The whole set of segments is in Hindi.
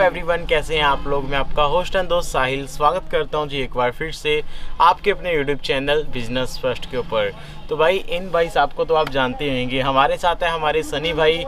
एवरीवन, कैसे हैं आप लोग। मैं आपका होस्ट एंड दोस्त साहिल स्वागत करता हूं जी एक बार फिर से आपके अपने यूट्यूब चैनल बिजनेस फर्स्ट के ऊपर। तो भाई इन भाई साहब को तो आप जानते होंगे, हमारे साथ है हमारे सनी भाई।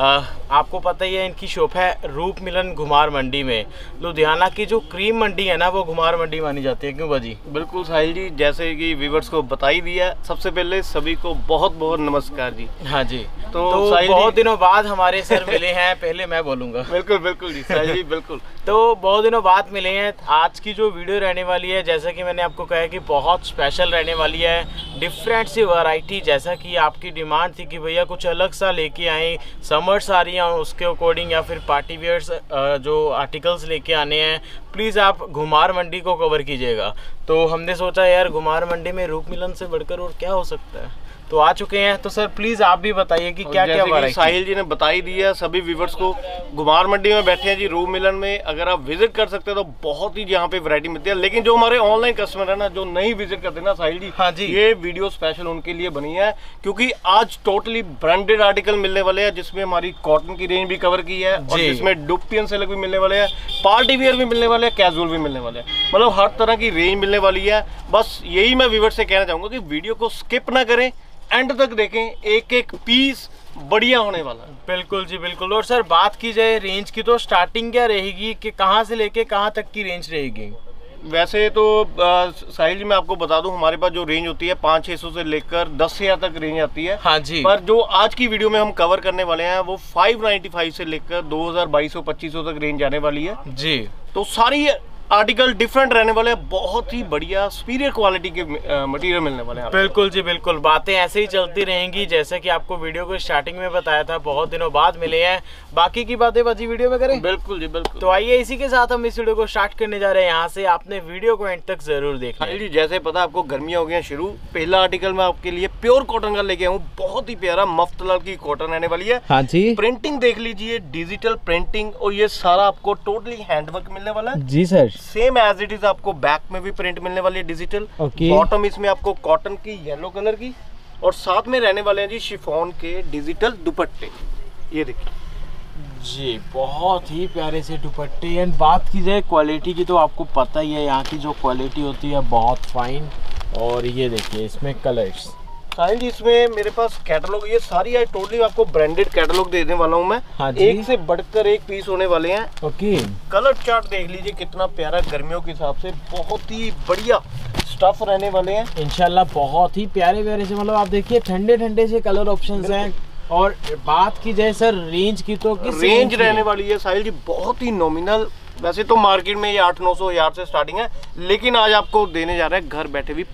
आपको पता ही है इनकी शॉप है रूप मिलन घुमार मंडी में। लुधियाना की जो क्रीम मंडी है ना वो घुमार मंडी मानी जाती है, क्यों भाजी? बिल्कुल साहिल जी, जैसे कि व्यूअर्स को बता ही दिया। सबसे पहले सभी को बहुत बहुत नमस्कार जी। हाँ जी, तो बहुत दिनों बाद हमारे सर मिले हैं। पहले मैं बोलूँगा। बिल्कुल बिल्कुल जी साहिल जी, बिल्कुल। तो बहुत दिनों बाद मिले हैं। आज की जो वीडियो रहने वाली है, जैसा कि मैंने आपको कहा कि बहुत स्पेशल रहने वाली है, डिफरेंट सी वैरायटी। जैसा कि आपकी डिमांड थी कि भैया कुछ अलग सा लेके आए, समर्स आ रही हैं उसके अकॉर्डिंग, या फिर पार्टी वेयर्स जो आर्टिकल्स लेके आने हैं, प्लीज़ आप घुमार मंडी को कवर कीजिएगा। तो हमने सोचा यार घुमार मंडी में रूप मिलन से बढ़कर और क्या हो सकता है। तो आ चुके हैं, तो सर प्लीज आप भी बताइए कि क्या क्या वैरायटी। साहिल जी ने बता ही दिया सभी व्यूअर्स को। घुमार मंडी में बैठे हैं जी, रूप मिलन में। अगर आप विजिट कर सकते हैं तो बहुत ही यहाँ पे वैरायटी मिलती है। लेकिन जो हमारे ऑनलाइन कस्टमर है ना, जो नहीं विजिट करते ना साहिल जी, हाँ जी, ये वीडियो स्पेशल उनके लिए बनी है, क्योंकि आज टोटली ब्रांडेड आर्टिकल मिलने वाले हैं, जिसमें हमारी कॉटन की रेंज भी कवर की है और जिसमें डुप्पियन सिल्क भी मिलने वाले हैं, पार्टी वेयर भी मिलने वाले हैं, कैजुअल भी मिलने वाले हैं। मतलब हर तरह की रेंज मिलने वाली है। बस यही मैं व्यूअर्स से कहना चाहूंगा कि वीडियो को स्किप ना करें, एंड तक देखें, एक एक पीस बढ़िया होने वाला है। बिल्कुल जी बिल्कुल। और सर बात की जाए रेंज की, तो स्टार्टिंग क्या रहेगी कि कहाँ से लेके कहाँ तक की रेंज रहेगी? वैसे तो साहिल जी मैं आपको बता दूं, हमारे पास जो रेंज होती है 500-600 से लेकर 10,000 तक रेंज आती है। हाँ जी। पर जो आज की वीडियो में हम कवर करने वाले हैं वो 595 से लेकर 2,200-2,500 तक रेंज आने वाली है जी। तो सारी आर्टिकल डिफरेंट रहने वाले हैं, बहुत ही बढ़िया सुपीरियर क्वालिटी के मटेरियल मिलने वाले हैं। बिल्कुल जी बिल्कुल, बातें ऐसे ही चलती रहेंगी। जैसे कि आपको वीडियो को स्टार्टिंग में बताया था, बहुत दिनों बाद मिले हैं। बाकी की बातें बाजी वीडियो में करें। बिल्कुल जी बिल्कुल। तो आइए इसी के साथ हम इस वीडियो को स्टार्ट करने जा रहे हैं। यहाँ से आपने वीडियो को एंड तक जरूर देखना है। जी जैसे पता आपको गर्मियां हो गई हैं शुरू। पहला आर्टिकल मैं आपके लिए प्योर कॉटन का लेके आऊँ, बहुत ही प्यारा मफ्तलाल की कॉटन रहने वाली है। हाँ जी। प्रिंटिंग देख लीजिए, डिजिटल प्रिंटिंग, और ये सारा आपको टोटली हैंडवर्क मिलने वाला है जी sir. Same as it is. आपको बैक में भी प्रिंट मिलने वाली है डिजिटल। बॉटम इसमें आपको कॉटन की येलो कलर की, और साथ में रहने वाले हैं जी शिफॉन के डिजिटल दुपट्टे। ये देखिए जी, बहुत ही प्यारे से दुपट्टे। एंड बात की जाए क्वालिटी की, तो आपको पता ही है यहाँ की जो क्वालिटी होती है बहुत फाइन। और ये देखिए इसमें कलर्स। साहिल जी इसमें मेरे पास कैटलॉग, ये सारी है टोटली आपको ब्रांडेड कैटलॉग देने वाला हूँ मैं। हाँ जी। एक से बढ़कर एक पीस होने वाले हैं। ओके। कलर चार्ट देख लीजिए कितना प्यारा, गर्मियों के हिसाब से बहुत ही बढ़िया स्टफ रहने वाले हैं इंशाल्लाह। बहुत ही प्यारे प्यारे से, मतलब आप देखिए ठंडे ठंडे से कलर ऑप्शंस हैं। और बात की जाए सर रेंज की, तो किस रेंज रहने वाली है साहिल जी बहुत ही नॉमिनल। वैसे तो मार्केट में ये 800-900 हज़ार से स्टार्टिंग है, लेकिन आज आपको देने जा रहे हैं घर बैठे भी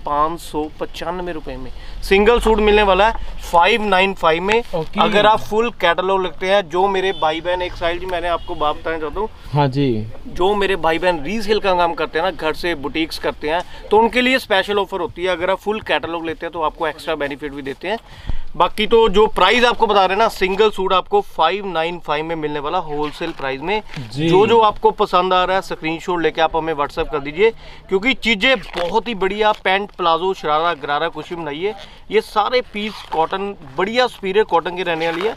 595 रुपए में। सिंगल सूट मिलने वाला है 595 में। अगर आप फुल कैटलॉग लगते हैं, जो मेरे भाई बहन, एक साइड जी मैंने आपको बात बताना चाहता हूँ। हाँ जी। जो मेरे भाई बहन रीसेल का काम करते हैं ना, घर से बुटीक्स करते हैं, तो उनके लिए स्पेशल ऑफर होती है। अगर आप फुल कैटलॉग लेते हैं तो आपको एक्स्ट्रा बेनिफिट भी देते हैं। बाकी तो जो प्राइस आपको बता रहे हैं ना, सिंगल सूट आपको 595 में मिलने वाला होलसेल प्राइस में। जो आपको पसंद आ रहा है स्क्रीनशॉट लेके आप हमें व्हाट्सएप कर दीजिए, क्योंकि चीजें बहुत ही बढ़िया, पैंट प्लाजो शरारा गरारा कुछ भी बनाइए, ये सारे पीस कॉटन बढ़िया सुपीरियर कॉटन के रहने वाली है।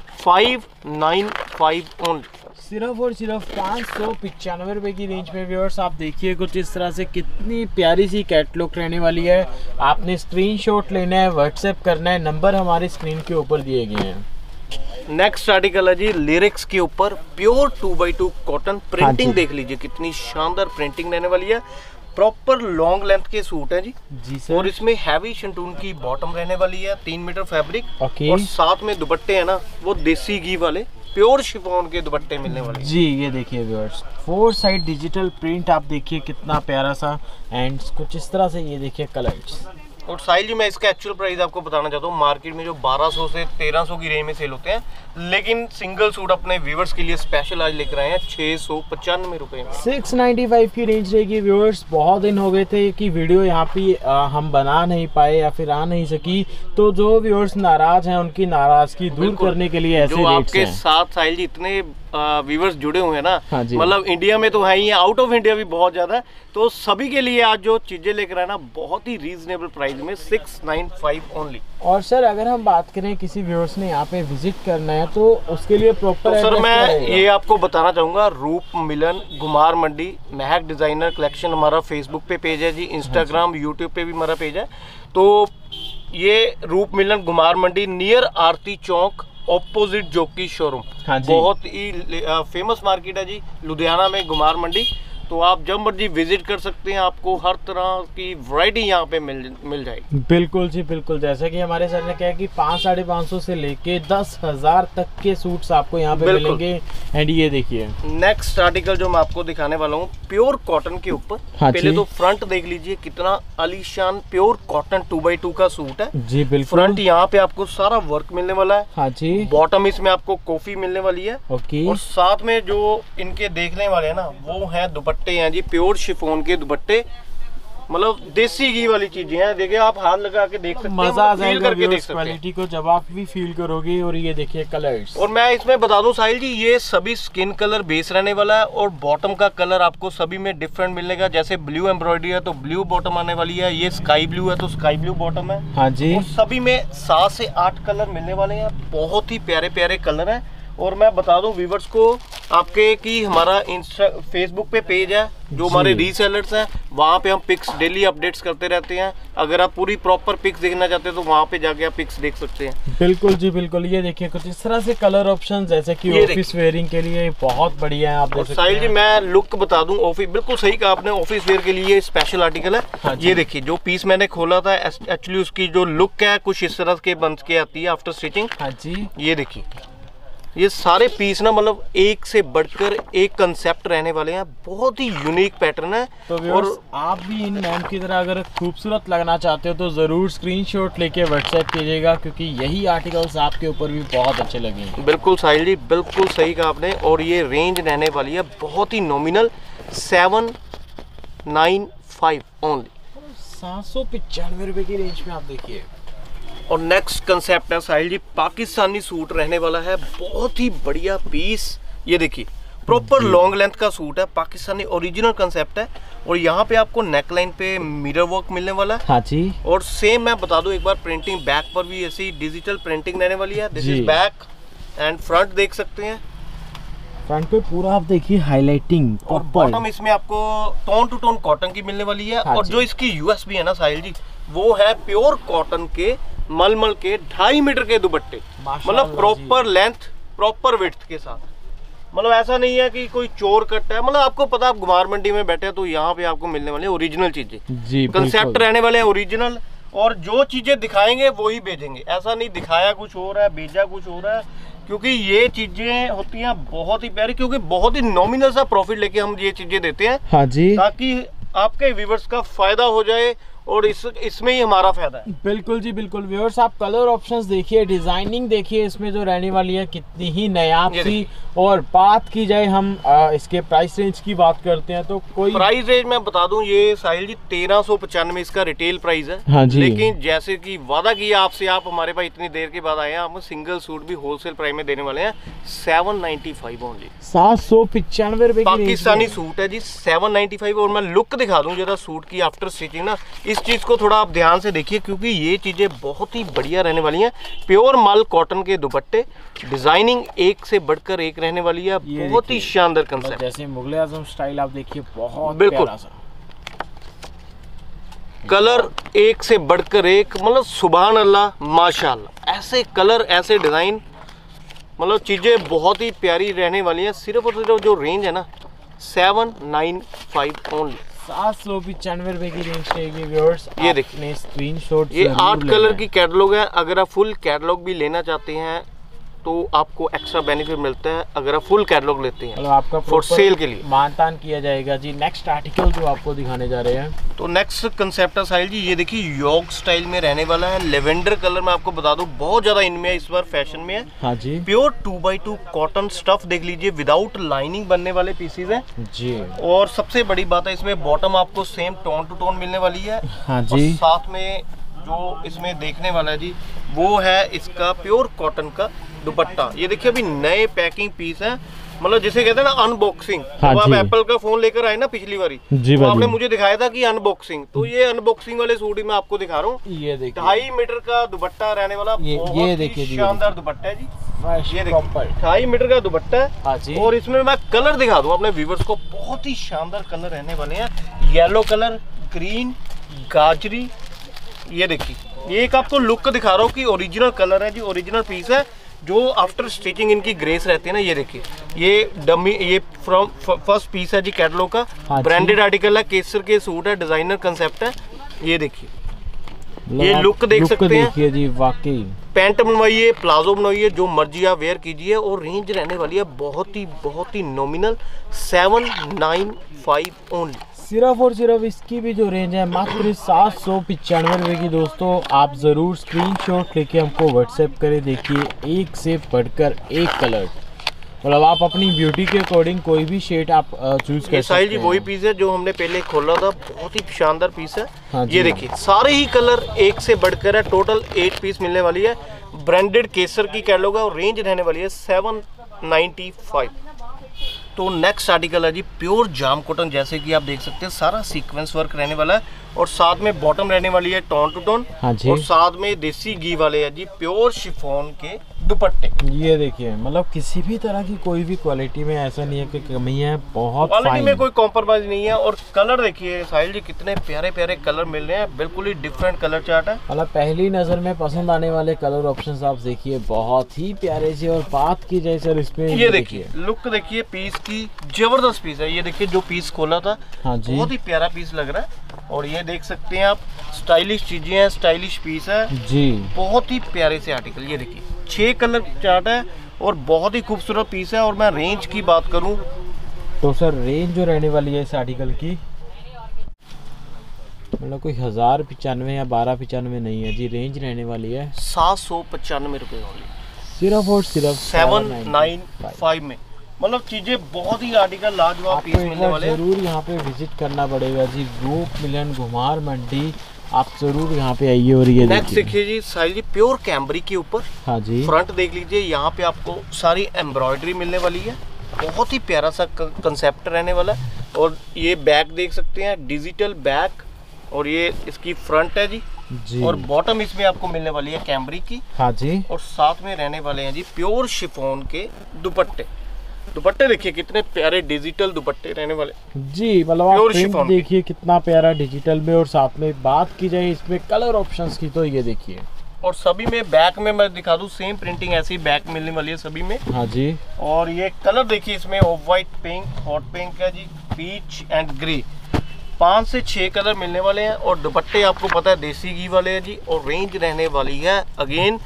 595 ओनली, सिर्फ और सिर्फ 595 रुपए की रेंज में। व्यूअर्स आप देखिए कुछ इस तरह से कितनी प्यारी सी कैटलॉग रहने वाली है। आपने स्क्रीनशॉट लेना है, व्हाट्सएप करना है, नंबर हमारी स्क्रीन के ऊपर दिए गए हैं। नेक्स्ट आर्टिकल है जी लिरिक्स के ऊपर प्योर 2x2 कॉटन। प्रिंटिंग देख लीजिए कितनी शानदार प्रिंटिंग रहने वाली है। प्रॉपर लॉन्ग लेंथ के सूट है जी सर। और इसमें हैवी शंटून की बॉटम रहने वाली है, 3 मीटर फैब्रिक। और साथ में दुपट्टे हैं ना, वो देसी घी वाले प्योर शिफॉन के दुपट्टे मिलने वाले जी। ये देखिए व्यूअर्स, 4 साइड डिजिटल प्रिंट आप देखिए कितना प्यारा सा। एंड कुछ इस तरह से ये देखिए कलर्स। और साहिल जी मैं इसका एक्चुअल प्राइस आपको बताना चाहता हूँ। मार्केट में जो 1200 से 1300 की रेंज में सेल होते हैं, लेकिन सिंगल सूट अपने व्यूअर्स के लिए स्पेशल आज लेकर आए हैं 695 रुपए में। 695 की रेंज रहेगी व्यूअर्स। बहुत दिन हो गए थे कि वीडियो यहाँ पे हम बना नहीं पाए या फिर आ नहीं सकी, तो जो व्यूअर्स नाराज हैं उनकी नाराजगी दूर करने के लिए ऐसे जो आपके साथ साहिल जी इतने व्यूवर्स जुड़े हुए हैं ना, हाँ जी। मतलब इंडिया में तो है ही, आउट ऑफ इंडिया भी बहुत ज्यादा है, तो सभी के लिए आज जो चीजें लेकर आए ना बहुत ही रीजनेबल प्राइस में 695 ओनली। और सर अगर हम बात करें किसी व्यूअर्स ने यहाँ पे विजिट करना है तो उसके लिए प्रॉपर तो सर मैं ये आपको बताना चाहूंगा, रूप मिलन घुमार मंडी महक डिजाइनर कलेक्शन हमारा फेसबुक पे पेज है जी, इंस्टाग्राम यूट्यूब पे भी हमारा पेज है। तो ये Roop Milan Ghumar Mandi near Aarti Chowk opposite Jockey showroom, हाँ जी। बहुत ही फेमस मार्केट है जी लुधियाना में घुमार मंडी। तो आप जब मर्जी विजिट कर सकते हैं, आपको हर तरह की वैरायटी यहाँ पे मिल जाएगी। बिल्कुल जी बिल्कुल, जैसे कि हमारे सर ने कहा कि 500-550 से लेके 10,000 तक के सूट्स आपको यहाँ पे मिलेंगे। एंड ये देखिए नेक्स्ट आर्टिकल जो मैं आपको दिखाने वाला हूँ प्योर कॉटन के ऊपर। हाँ पहले जी। तो फ्रंट देख लीजिए, कितना आलीशान प्योर कॉटन 2x2 का सूट है जी। बिल्कुल फ्रंट यहाँ पे आपको सारा वर्क मिलने वाला है। हाँ जी। बॉटम इसमें आपको कॉफी मिलने वाली है। ओके। और साथ में जो इनके देखने वाले हैं ना वो है दुपट्टे हैं जी, प्योर शिफॉन के दुपट्टे, मतलब देसी घी वाली चीजें हैं। देखिए आप हाथ लगा के देख सकते हैं, मजा आ फील जाएगा करके देख व्यूअर्स सकते हैं। क्वालिटी को जब आप भी फील करोगे। और ये देखिए कलर्स, और मैं इसमें बता दूं साहिल जी, ये सभी स्किन कलर बेस रहने वाला है और बॉटम का कलर आपको सभी में डिफरेंट मिलेगा। जैसे ब्लू एम्ब्रॉयडरी है तो ब्लू बॉटम आने वाली है, ये स्काई ब्लू है तो स्काई ब्लू बॉटम है। हाँ जी। और सभी में 7 से 8 कलर मिलने वाले हैं, बहुत ही प्यारे प्यारे कलर हैं। और मैं बता दूं व्यूवर्स को आपके कि हमारा फेसबुक पे पेज है, जो हमारे रीसेलर्स हैं वहाँ पे हम पिक्स डेली अपडेट्स करते रहते हैं। अगर आप पूरी प्रॉपर पिक्स देखना चाहते हैं तो वहाँ पे जाके आप पिक्स देख सकते हैं। बिल्कुल जी बिल्कुल, ये देखिए कुछ इस तरह से कलर ऑप्शन जैसे कि ऑफिस वेयरिंग के लिए बहुत बढ़िया है। आप देख सकते हैं। साहिल जी मैं लुक बता दूं, ऑफिस बिल्कुल सही कहा आपने, ऑफिस वेयर के लिए स्पेशल आर्टिकल है। हाँ ये देखिए जो पीस मैंने खोला था, एक्चुअली उसकी जो लुक है कुछ इस तरह के बन के आती है आफ्टर स्टिचिंग। हाँ जी। ये देखिए ये सारे पीस ना मतलब एक से बढ़कर एक कंसेप्ट रहने वाले हैं, बहुत ही यूनिक पैटर्न है। तो और आप भी इन मैम की तरह अगर खूबसूरत लगना चाहते हो तो ज़रूर स्क्रीनशॉट लेके व्हाट्सएप कीजिएगा, क्योंकि यही आर्टिकल्स आपके ऊपर भी बहुत अच्छे लगेंगे। बिल्कुल साहिल जी बिल्कुल सही कहा आपने। और ये रेंज रहने वाली है बहुत ही नॉमिनल 795 ओनली, 795 रुपए की रेंज में आप देखिए। और नेक्स्ट कंसेप्ट है साहिल जी पाकिस्तानी सूट रहने वाला है, बहुत ही बढ़िया पीस। ये देखिए प्रॉपर लॉन्ग लेंथ का सूट है, पाकिस्तानी ओरिजिनल कंसेप्ट है। और यहाँ पे आपको नेकलाइन पे मिरर वर्क मिलने वाला है। हाँ जी। और सेम मैं बता दूं एक बार, प्रिंटिंग बैक पर भी ऐसी डिजिटल प्रिंटिंग रहने वाली है। This is back and front देख सकते हैं। फ्रंट पे पूरा आप देखिए हाईलाइटिंग। और बॉटम इसमें आपको टोन टू टोन कॉटन की मिलने वाली है। हाँ और जो इसकी यूएसपी है ना साहिल जी, वो है प्योर कॉटन के मलमल के 2.5 मीटर के दुपट्टे, मतलब प्रॉपर लेंथ प्रॉपर विड्थ के साथ। मतलब ऐसा नहीं है कि कोई चोर कट है, मतलब आपको पता आप घुमार मंडी में बैठे हैं तो यहाँ पे आपको मिलने वाले ओरिजिनल चीजें जी, कंसेप्ट रहने वाले हैं ओरिजिनल। और जो चीजें दिखाएंगे वो ही भेजेंगे, ऐसा नहीं दिखाया कुछ और है भेजा कुछ और है, क्योंकि ये चीजें होती हैं बहुत ही प्यारी, क्योंकि बहुत ही नॉमिनल सा प्रॉफिट लेके हम ये चीजें देते हैं। हाँ जी। ताकि आपके व्यूवर्स का फायदा हो जाए और इसमें ही हमारा फायदा है। बिल्कुल जी बिल्कुल। व्यूअर्स आप कलर ऑप्शंस देखिए, डिजाइनिंग देखिए इसमें जो रहने वाली है कितनी ही नायाब सी। और बात की जाए हम इसके प्राइस रेंज की बात करते हैं तो कोई प्राइस रेंज मैं बता दूं, ये साहिल जी 1395 इसका रिटेल प्राइस है। हाँ जी। लेकिन जैसे कि वादा किया आपसे, आप हमारे पास इतनी देर के बाद आए हैं, हम सिंगल सूट भी होलसेल प्राइस में देने वाले हैं 795 ओनली। 795 रुपए की पाकिस्तानी सूट है जी 795। और मैं लुक दिखा दूं जरा सूट की आफ्टर स्टिचिंग ना, इस चीज को थोड़ा आप ध्यान से देखिए, क्योंकि ये चीजें बहुत ही बढ़िया रहने वाली हैं। प्योर मल कॉटन के दुपट्टे, डिजाइनिंग एक से बढ़कर एक रहने वाली है, बहुत ही शानदार कंसेप्ट। जैसे मुगले आजम स्टाइल आप देखिए, बहुत बिल्कुल प्यारा सा कलर एक से बढ़कर एक, मतलब सुभान अल्लाह माशाअल्लाह, ऐसे कलर ऐसे डिजाइन, मतलब चीजें बहुत ही प्यारी रहने वाली हैं। सिर्फ और सिर्फ जो रेंज है ना 795 ओनली, 795 रुपए की रेंज रहेगी व्यूअर्स। ये देखिए स्क्रीनशॉट, ये 8 कलर की कैटलॉग है। अगर आप फुल कैटलॉग भी लेना चाहते हैं तो आपको एक्स्ट्रा बेनिफिट मिलता है अगर आप फुल कैटलॉग लेते हैं, मतलब आपका फॉर सेल के लिए मानतान किया जाएगा जी। नेक्स्ट आर्टिकल जो आपको दिखाने जा रहे हैं, तो नेक्स्ट कंसेप्ट है साहिल जी, ये देखिए योग स्टाइल में रहने वाला है। लेवेंडर कलर में आपको बता दूं बहुत ज्यादा इनमें इस बार फैशन में है। हाँ जी। प्योर 2x2 कॉटन स्टफ देख लीजिए, विदाउट लाइनिंग बनने वाले पीसेज हैं जी। और सबसे बड़ी बात है इसमें बॉटम आपको सेम टोन टू टोन मिलने वाली है। हाँ और जी। साथ में जो इसमें देखने वाला है जी वो है इसका प्योर कॉटन का दुपट्टा। ये देखिए अभी नए पैकिंग पीस है, मतलब जिसे कहते हैं ना अनबॉक्सिंग। हाँ तो आप जी। एप्पल का फोन लेकर आए ना पिछली बारी, तो आपने मुझे दिखाया था कि अनबॉक्सिंग, तो ये अनबॉक्सिंग वाले सूट ही मैं आपको दिखा रहा हूँ। ये देखिए 2.5 मीटर का दुपट्टा रहने वाला, ये देखिए शानदार दुपट्टा है जी। ये देखिए प्रॉपर 2.5 मीटर का दुपट्टा है। हाँ जी। और इसमें मैं कलर दिखा दूं अपने व्यूवर्स को, बहुत ही शानदार कलर रहने वाले हैं। येलो कलर, ग्रीन, गाजरी। ये देखिए, ये एक आपको लुक दिखा रहा हूँ कि ओरिजिनल कलर है जी, ओरिजिनल पीस है जो आफ्टर स्टिचिंग इनकी ग्रेस रहती है ना। ये देखिए, ये डमी, ये फ्रॉम फर्स्ट पीस है जी कैटलॉग का। हाँ, ब्रांडेड आर्टिकल है, केसर के सूट है, डिजाइनर कंसेप्ट है। ये देखिए, ये लुक देख सकते हैं जी, वाकई पैंट बनवाइए, प्लाजो बनवाइए, जो मर्जी आप वेयर कीजिए। और रेंज रहने वाली है बहुत ही नॉमिनल 795 ओनली। सिर्फ और सिर्फ इसकी भी जो रेंज है मात्र 795 रुपये की। दोस्तों आप ज़रूर स्क्रीनशॉट लेके हमको व्हाट्सएप करें। देखिए एक से बढ़कर एक कलर, मतलब आप अपनी ब्यूटी के अकॉर्डिंग कोई भी शेड आप चूज कर सकते हैं। जी वही पीस है जो हमने पहले खोला था, बहुत ही शानदार पीस है। हाँ ये देखिए सारे ही कलर एक से बढ़कर है, टोटल 8 पीस मिलने वाली है। ब्रांडेड केसर की कैटलॉग है और रेंज रहने वाली है 795। तो नेक्स्ट आर्टिकल है जी प्योर जाम कॉटन, जैसे कि आप देख सकते हैं सारा सीक्वेंस वर्क रहने वाला है। और साथ में बॉटम रहने वाली है टोन टू टोन। हाँ जी। और साथ में देसी घी वाले है जी प्योर शिफॉन के दुपट्टे। ये देखिए, मतलब किसी भी तरह की कोई भी क्वालिटी में ऐसा नहीं है कि कमी है, बहुत क्वालिटी में कोई कॉम्प्रोमाइज नहीं है। और कलर देखिए साहिल जी, कितने प्यारे प्यारे कलर मिल रहे हैं, बिल्कुल ही डिफरेंट कलर चार्ट है। मतलब पहली नजर में पसंद आने वाले कलर ऑप्शंस आप देखिए, बहुत ही प्यारे से। और बात की जाए सर इसमें, ये देखिए लुक देखिए पीस की, जबरदस्त पीस है। ये देखिए जो पीस खोला था, हाँ जी, बहुत ही प्यारा पीस लग रहा है। और ये देख सकते हैं आप, स्टाइलिश चीजें हैं, स्टाइलिश पीस है जी, बहुत ही प्यारे से आर्टिकल। ये देखिए 6 कलर चार्ट है और बहुत ही खूबसूरत पीस है। और मैं रेंज की बात करूं तो सर रेंज जो रहने वाली है इस आर्टिकल की, मतलब कोई 1095 या 1295 नहीं है जी, रेंज रहने वाली है 795 रुपए वाली, सिर्फ और सिर्फ 795 में। मतलब चीजें बहुत ही आर्टिकल लाजवाब पीस मिलने वाले हैं। जरूर यहाँ पे विजिट करना पड़ेगा जी, रूप मिलन घुमार मंडी, आप जरूर यहाँ पे आइए। और ये नेक्स्ट देखिए जी साहिल जी, प्योर कैमरी के ऊपर, हाँ जी, फ्रंट देख लीजिए, यहाँ पे आपको सारी एम्ब्रॉयडरी मिलने वाली है, बहुत ही प्यारा सा कंसेप्ट रहने वाला है। और ये बैक देख सकते हैं, डिजिटल बैक, और ये इसकी फ्रंट है जी। और बॉटम इसमें आपको मिलने वाली है कैमरी की, हाँ जी। और साथ में रहने वाले हैं जी प्योर शिफॉन के दुपट्टे। दुपट्टे देखिए कितने प्यारे डिजिटल दुपट्टे रहने वाले जी, मतलब आप प्रिंट देखिए कितना प्यारा डिजिटल में। और साथ में बात की जाए इसमें कलर ऑप्शंस की, तो ये देखिए, और सभी में बैक में मैं दिखा दूं, सेम प्रिंटिंग ऐसी बैक मिलने वाली है सभी में। हाँ जी। और ये कलर देखिए, इसमें off white pink, hot pink है जी, पीच एंड ग्रे, 5 से 6 कलर मिलने वाले हैं। और दुपट्टे आपको पता है देसी घी वाले हैं जी। और रेंज रहने वाली है अगेन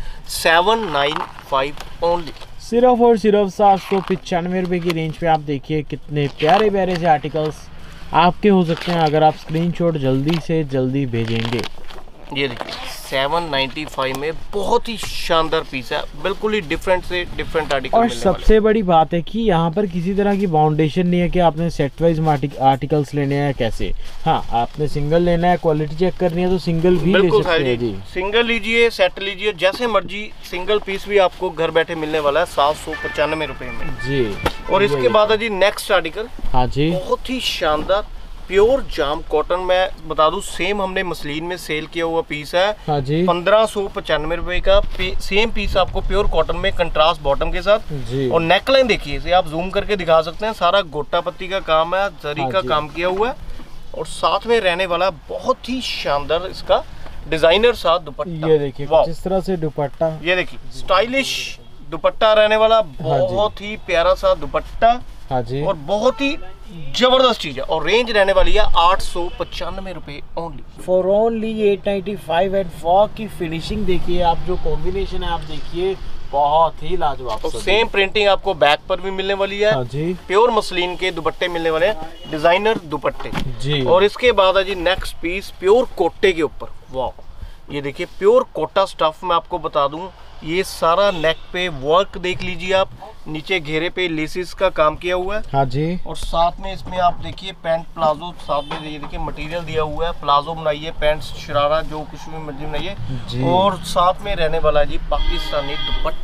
795 ओनली, सिर्फ और सिर्फ 795 रुपये की रेंज पे। आप देखिए कितने प्यारे प्यारे से आर्टिकल्स आपके हो सकते हैं अगर आप स्क्रीनशॉट जल्दी से जल्दी भेजेंगे। ये देखिए 795 में बहुत ही शानदार पीस है, बिल्कुल ही डिफरेंट से डिफरेंट आर्टिकल। और सबसे बड़ी बात है कि यहाँ पर किसी तरह की बाउंडेशन नहीं है कि आपने सेट वाइज आर्टिकल्स लेने हैं कैसे। हाँ, आपने सिंगल लेना है, क्वालिटी चेक करनी है तो सिंगल भी ले सकते हैं जी। सिंगल लीजिए, सेट लीजिए, जैसे मर्जी। सिंगल पीस भी आपको घर बैठे मिलने वाला है 795 रुपए में जी। और इसके बाद है जी नेक्स्ट आर्टिकल, हाँ जी, बहुत ही शानदार प्योर जाम कॉटन। मैं बता दूं, सेम हमने मसलिन में सेल किया हुआ पीस है। हाँ जी, 1595 रुपए का सेम पीस आपको प्योर कॉटन में कंट्रास्ट बॉटम के साथ जी। और नेकलाइन देखिए, इसे आप जूम करके दिखा सकते हैं, सारा गोटा पत्ती का काम है, जरी हाँ का काम किया हुआ है। और साथ में रहने वाला बहुत ही शानदार इसका डिजाइनर साथ दुपट्टा। ये देखिए किस तरह से दुपट्टा, ये देखिए स्टाइलिश दुपट्टा रहने वाला, बहुत ही प्यारा सा दुपट्टा। हाँ जी, और बहुत ही जबरदस्त चीज है। और रेंज रहने वाली है 895 रुपए only, for only 895। And fog की फिनिशिंग देखिए आप, जो कॉम्बिनेशन है आप देखिए, बहुत ही लाजवाब। तो सेम प्रिंटिंग आपको बैक पर भी मिलने वाली है। हाँ जी, प्योर मसलिन के दुपट्टे मिलने वाले हैं, डिजाइनर दुपट्टे जी। और इसके बाद है जी नेक्स्ट पीस प्योर कोटे के ऊपर। वाह, ये देखिए प्योर कोटा स्टफ। मैं आपको बता दूं, ये सारा नेक पे वर्क देख लीजिए आप, नीचे घेरे पे लेसिस का काम किया हुआ है। हाँ जी, और साथ में इसमें आप देखिए पैंट प्लाजो, साथ में ये देखिए मटेरियल दिया हुआ है, प्लाजो बनाइए, पैंट शरारा, जो कुछ भी मर्जी बनाइए। और साथ में रहने वाला है जी पाकिस्तानी दुपट्टा।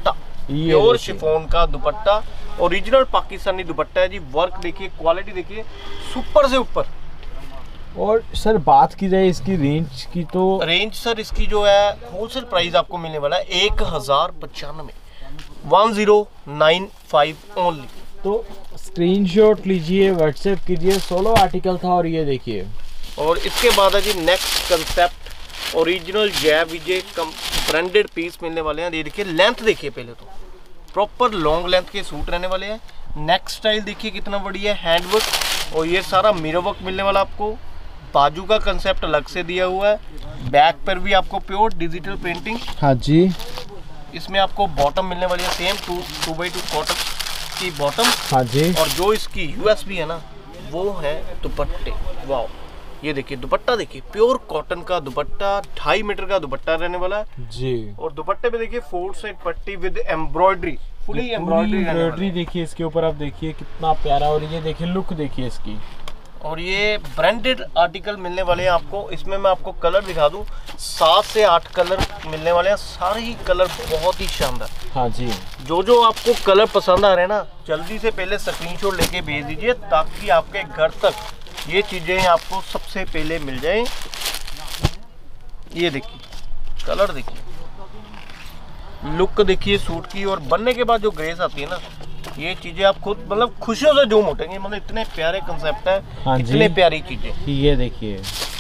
प्योर शिफॉन का दुपट्टा, ओरिजिनल पाकिस्तानी दुपट्टा है जी। वर्क देखिए, क्वालिटी देखिए, सुपर से ऊपर। और सर बात की जाए इसकी रेंज की, तो रेंज सर इसकी जो है होलसेल प्राइस आपको मिलने वाला है 1095, 1095 ओनली। तो स्क्रीनशॉट लीजिए, व्हाट्सएप कीजिए। 16 आर्टिकल था और ये देखिए। और इसके बाद है जी नेक्स्ट कंसेप्ट, ओरिजिनल जैब विजय ब्रांडेड पीस मिलने वाले हैं। ये देखिए, लेंथ देखिए, पहले तो प्रॉपर लॉन्ग लेंथ के सूट रहने वाले हैं। नेक्स्ट स्टाइल देखिए कितना बढ़िया है, हैंडवर्क, और ये सारा मिरर वर्क मिलने वाला आपको। बाजू का कंसेप्ट अलग से दिया हुआ है। बैक पर भी आपको प्योर डिजिटल प्रिंटिंग। हाँ जी। इसमें आपको बॉटम मिलने वाली है सेम 2x2 कॉटन की बॉटम। हाँ जी। और जो इसकी यूएसपी है ना, वो है दुपट्टे। वाह, ये देखिए दुपट्टा, देखिए प्योर कॉटन का दुपट्टा, 2.5 मीटर का दुपट्टा रहने वाला है जी। और दुपट्टे पे देखिए 4 साइड पट्टी विद एम्ब्रॉयडरी, फुली एम्ब्रॉयडरी देखिए इसके ऊपर, आप देखिए कितना प्यारा। और ये देखिए लुक देखिए इसकी। और ये ब्रांडेड आर्टिकल मिलने वाले हैं आपको। इसमें मैं आपको कलर दिखा दूं, 7 से 8 कलर मिलने वाले हैं। सारे ही कलर बहुत ही शानदार। हाँ जी। जो आपको कलर पसंद आ रहे हैं ना, जल्दी से पहले स्क्रीनशॉट लेके भेज दीजिए, ताकि आपके घर तक ये चीजें आपको सबसे पहले मिल जाएं। ये देखिए कलर, देखिए लुक, देखिए सूट की। और बनने के बाद जो ग्रेस आती है ना, ये चीजें आप खुद मतलब खुशियों से झूम उठेंगे। मतलब इतने प्यारे कंसेप्ट है। हाँ, इतने प्यारी चीजें। ये देखिए।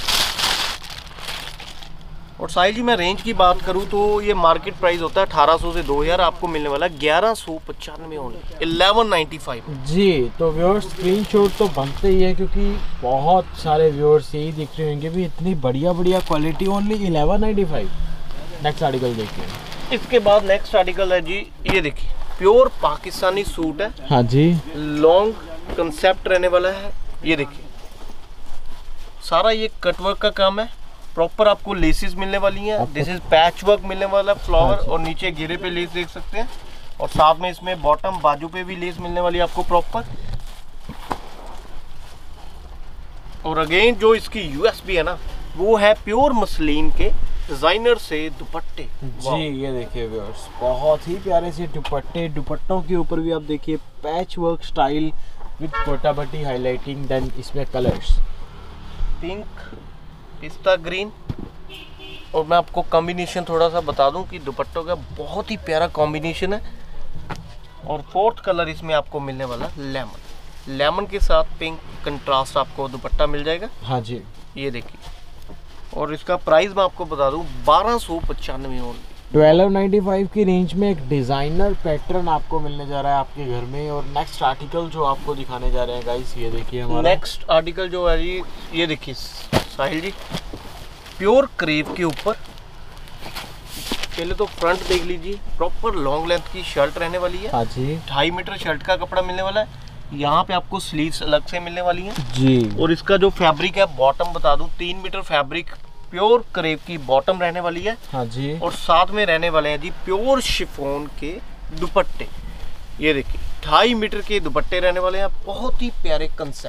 और साहिल जी, मैं रेंज की बात करूं तो ये मार्केट प्राइस होता है 1800 से 2000, आपको मिलने वाला है 1195 ओनली, 1195 जी। तो व्यूअर्स स्क्रीनशॉट तो बनते ही है, क्योंकि बहुत सारे व्यूअर्स यही देख रहे होंगे भी इतनी बढ़िया क्वालिटी, ओनली 1195। नेक्स्ट आर्टिकल देखिए। इसके बाद नेक्स्ट आर्टिकल है जी, ये देखिए प्योर पाकिस्तानी सूट है। हाँ जी। लॉन्ग कंसेप्ट रहने वाला है। ये देखिए सारा ये कटवर्क का काम है। प्रॉपर आपको लेसेस मिलने वाली हैं। दिस इज पैच वर्क मिलने वाला फ्लावर। और नीचे घेरे पे लेस देख सकते हैं। और साथ में इसमें बॉटम बाजू पे भी लेस मिलने वाली है आपको प्रॉपर। और अगेन जो इसकी यूएसपी है ना, वो है प्योर मसलिन के डिजाइनर से दुपट्टे जी। ये देखिए व्यूअर्स, बहुत ही प्यारे से दुपट्टे। दुपट्टों के ऊपर भी आप देखिए पैच वर्क स्टाइल विद गोटापट्टी हाईलाइटिंग। देन इसमें कलर्स पिंक, पिस्ता ग्रीन। और मैं आपको कॉम्बिनेशन थोड़ा सा बता दूं कि दुपट्टों का बहुत ही प्यारा कॉम्बिनेशन है। और फोर्थ कलर इसमें आपको मिलने वाला लेमन। लेमन के साथ पिंक कंट्रास्ट आपको दुपट्टा मिल जाएगा। हाँ जी। ये देखिए। और इसका प्राइस मैं आपको बता दूं 1295 ओनली। 1295 की रेंज में एक डिजाइनर पैटर्न आपको मिलने जा रहा है आपके घर में। और नेक्स्ट आर्टिकल जो आपको दिखाने जा रहे हैं गाइस, ये देखिए हमारा नेक्स्ट आर्टिकल जो है जी, ये देखिए साहिल जी, प्योर क्रेप के ऊपर। पहले तो फ्रंट देख लीजिए, प्रॉपर लॉन्ग लेंथ की शर्ट रहने वाली है। हाँ जी। 2.5 मीटर शर्ट का कपड़ा मिलने वाला है। यहाँ पे आपको स्लीव्स अलग से मिलने वाली हैं जी। और इसका जो फैब्रिक है, बॉटम बता दूं 3 मीटर फैब्रिक प्योर क्रेप की बॉटम रहने वाली है। हाँ जी। और साथ में रहने वाले हैं जी प्योर शिफॉन के दुपट्टे। ये देखिए 2.5 मीटर के दुपट्टे रहने वाले हैं। बहुत ही प्यारे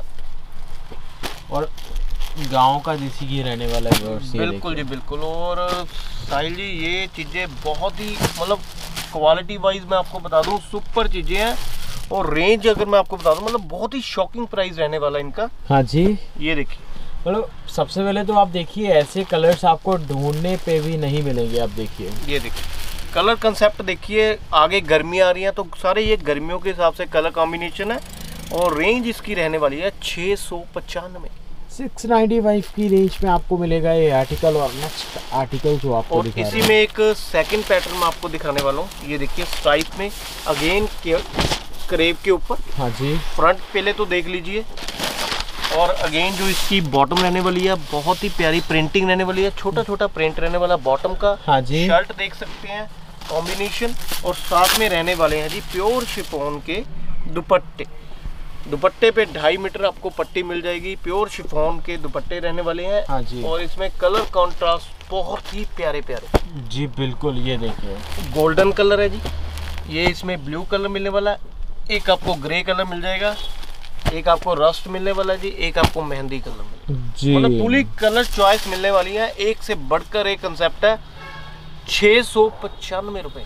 कंसेप्ट और गांव का देसी घी रहने वाला है। बिल्कुल जी बिल्कुल। और साहिल जी, ये चीजें बहुत ही मतलब क्वालिटी वाइज मैं आपको बता दूं सुपर चीजें हैं। और रेंज अगर मैं आपको बता दूं, मतलब बहुत ही शॉकिंग प्राइस रहने वाला इनका। हाँ जी। ये देखिए, मतलब सबसे पहले तो आप देखिए ऐसे कलर्स आपको ढूंढने पे भी नहीं मिलेंगे। आप देखिए, ये देखिए कलर कंसेप्ट देखिए। आगे गर्मी आ रही है तो सारे ये गर्मियों के हिसाब से कलर कॉम्बिनेशन है। और रेंज इसकी रहने वाली है 695। 695 की रेंज में आपको मिलेगा ये आर्टिकल। और नेक्स्ट आर्टिकल जो आपको और इसी में एक सेकंड पैटर्न मैं आपको दिखाने वाला हूँ। ये देखिए स्ट्राइप में अगेन क्रेप के ऊपर। हाँ जी। फ्रंट पहले तो देख लीजिए। और अगेन जो इसकी बॉटम रहने वाली है, बहुत ही प्यारी प्रिंटिंग रहने वाली है। छोटा छोटा प्रिंट रहने वाला बॉटम का। हाँ जी। शर्ट देख सकते हैं कॉम्बिनेशन। और साथ में रहने वाले हैं जी प्योर शिफॉन के दुपट्टे। दुपट्टे पे 2.5 मीटर आपको पट्टी मिल जाएगी। प्योर शिफॉन के दुपट्टे रहने वाले हैं। हाँ जी। और इसमें कलर कॉन्ट्रास्ट बहुत ही प्यारे प्यारे जी। बिल्कुल, ये देखिए गोल्डन कलर है जी। ये इसमें ब्लू कलर मिलने वाला है। एक आपको ग्रे कलर मिल जाएगा, एक आपको रस्ट मिलने वाला है जी, एक आपको मेहंदी कलर जी। मतलब पूरी कलर चॉइस मिलने वाली है। एक से बढ़कर एक कंसेप्ट है। 695 रुपए।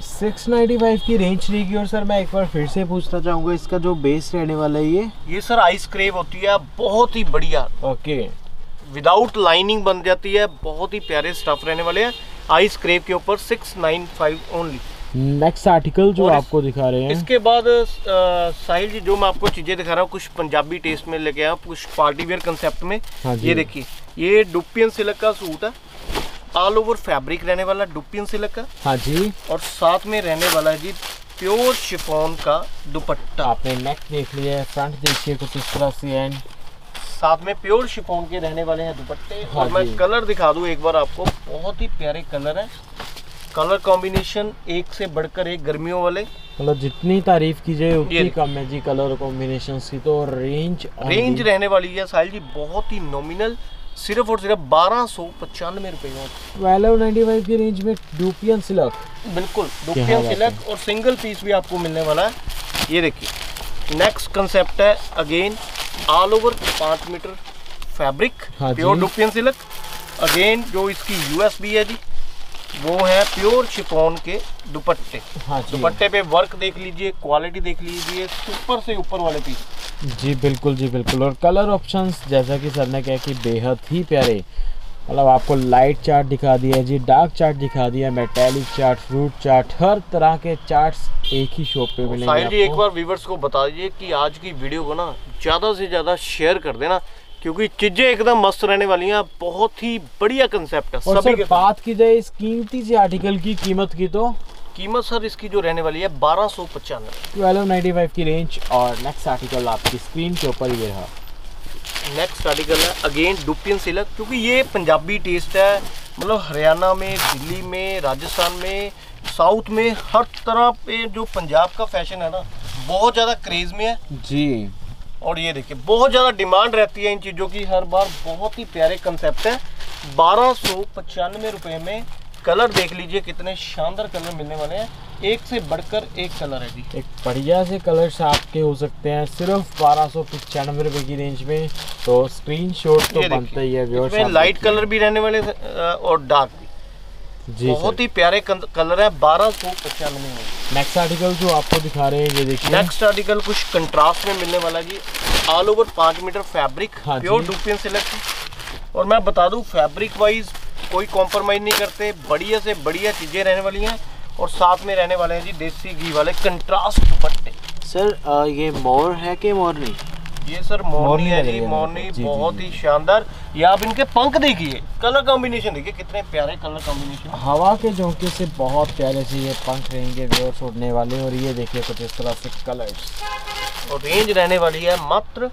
695 की रेंज रहेगी। और सर मैं एक बार फिर से पूछना चाहूँगा, इसका जो बेस रहने वाला है ये सर आइस क्रेव होती है, बहुत ही बढ़िया। ओके, विदाउट लाइनिंग बन जाती है, बहुत ही प्यारे स्टफ रहने वाले हैं आइस क्रेव के ऊपर। 695 ओनली। नेक्स्ट आर्टिकल जो आपको दिखा रहे हैं, इसके बाद साहिल जी जो मैं आपको चीजें दिखा रहा हूँ कुछ पंजाबी टेस्ट में लेके आया, कुछ पार्टी वेयर कंसेप्ट में। हाँ जी। ये देखिए, ये डुपियन सिल्क का सूट है, ऑल ओवर फैब्रिक रहने वाला डुपियन सिल्क का। हाँ जी। और साथ में रहने वाला है जी प्योर शिफॉन का दुपट्टा। आपने नेक देख लिया है, फ्रंट देखिए कुछ इस तरह से, एंड साथ में प्योर शिफॉन के रहने वाले हैं दुपट्टे। हाँ और मैं जी। कलर दिखा दूं एक बार आपको, बहुत ही प्यारे कलर है। कलर कॉम्बिनेशन एक से बढ़कर एक, गर्मियों वाले। मतलब जितनी तारीफ की जाए उतनी ये कम है जी कलर कॉम्बिनेशंस की। तो रेंज रहने वाली है साहिल जी बहुत ही नॉमिनल, सिर्फ और सिर्फ 1295 रुपए में। 1295 की रेंज में डुपियन सिल्क। बिल्कुल क्या डुपियन बात सिल्क, और सिंगल पीस भी आपको मिलने वाला है। ये देखिए नेक्स्ट कंसेप्ट है, again all over 5 metre fabric, हाँ प्योर जी। Dupion silk. अगेन जो इसकी यूएसबी है जी वो है प्योर शिफॉन के दुपट्टे। हाँ जी। दुपट्टे पे वर्क देख लीजिए, क्वालिटी देख लीजिए, ऊपर से ऊपर वाले पीस। जी बिल्कुल जी बिल्कुल। और कलर ऑप्शंस जैसा कि सर ने कहा कि बेहद ही प्यारे। मतलब आपको लाइट चार्ट दिखा दिया जी, डार्क चार्ट दिखा दिया, मेटालिक चार्ट, फ्रूट चार्ट, हर तरह के चार्ट्स एक ही शॉप पे मिलेंगे साहिल जी एक आपको। बार व्यूअर्स को बता दीजिए कि आज की वीडियो को ना ज़्यादा से ज़्यादा शेयर कर देना, क्योंकि चीज़ें एकदम मस्त रहने वाली हैं। बहुत ही बढ़िया कंसेप्ट है। और सभी सर बात की जाए इस कीमती से आर्टिकल की कीमत की, तो कीमत सर इसकी जो रहने वाली है 1295। 1295 की रेंज। और नेक्स्ट आर्टिकल आपकी स्क्रीन के ऊपर ये रहा। नेक्स्ट आर्टिकल है अगेन डुपियन सिल्क, क्योंकि ये पंजाबी टेस्ट है। मतलब हरियाणा में, दिल्ली में, राजस्थान में, साउथ में, हर तरह पे जो पंजाब का फैशन है ना बहुत ज़्यादा क्रेज में है जी। और ये देखिए बहुत ज़्यादा डिमांड रहती है इन चीज़ों की हर बार। बहुत ही प्यारे कंसेप्ट है। 1295 रुपये में कलर देख लीजिए, कितने शानदार कलर मिलने वाले हैं, एक से बढ़कर एक कलर है जी। एक बढ़िया से कलर्स आपके हो सकते हैं सिर्फ 1295 रुपये की रेंज में। तो स्क्रीनशॉट तो ये बनता ही है देखिए, व्यूअर्स। इसमें लाइट कलर भी रहने वाले और डार्क भी। जी बहुत ही प्यारे कलर है। 1295 में। नेक्स्ट आर्टिकल जो आपको दिखा रहे हैं ये देखिए। नेक्स्ट आर्टिकल कुछ कंट्रास्ट में मिलने वाला जी, ऑल ओवर 5 मीटर फैब्रिक, हाँ प्योर जी। Dupion silk. और मैं बता दूं फैब्रिक वाइज कोई कॉम्प्रोमाइज नहीं करते, बढ़िया से बढ़िया चीजें रहने वाली हैं। और साथ में रहने वाले हैं जी देसी घी वाले कंट्रास्ट दुपट्टे। सर ये मोर है कि मोर नहीं? ये सर मोरनी है लग जी, रही है मोरनी मेरे को। जी, बहुत जी, ही शानदार। ये आप इनके पंख देखिए, कलर कॉम्बिनेशन देखिए, कितने प्यारे कलर कॉम्बिनेशन। हवा के झोंके से बहुत प्यारे से ये पंख रहेंगे व्यूअर्स उड़ने वाले। और ये देखिए कुछ इस तरह से कलर्स। और रेंज रहने वाली है मात्र